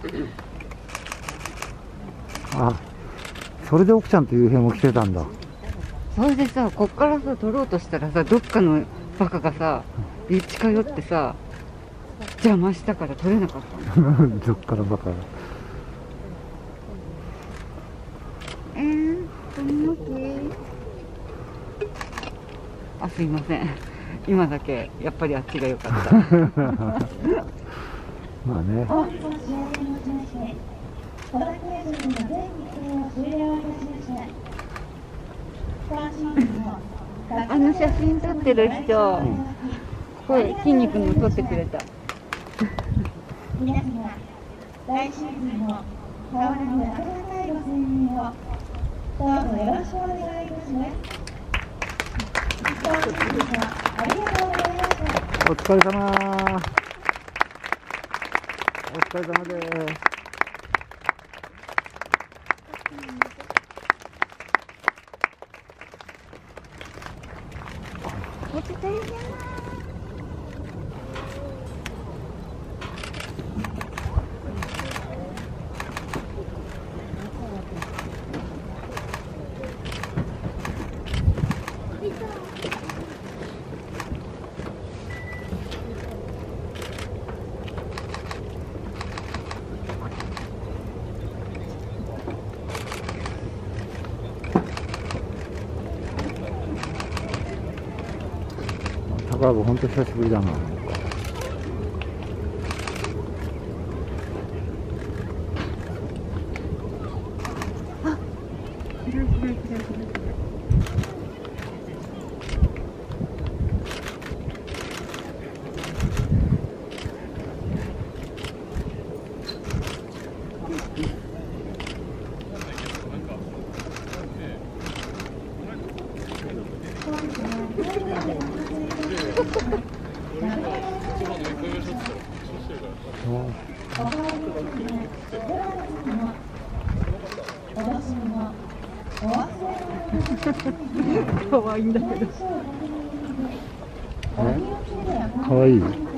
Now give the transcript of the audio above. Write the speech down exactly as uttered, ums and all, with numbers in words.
あ、それで奥ちゃんと夕平も来てたんだ。 それでさ、こっからさ撮ろうとしたらさ、どっかのバカがさ近寄ってさ邪魔したから撮れなかったの。 どっからバカが。 えー、髪の毛。あ、すいません、今だけやっぱりあっちが良かった。 まあね。 あの写真撮ってる人、うん、これ筋肉も撮ってくれた。皆様、来シーズンも変わらぬ温かいご声援をどうぞよろしくお願いいたします。本日はありがとうございました。 お疲れ様。お疲れ様です。 お疲れ様。 宝子、ほんと久しぶりだな。 あ、広い広い広い広い。可愛いんだけど。 え？可愛い。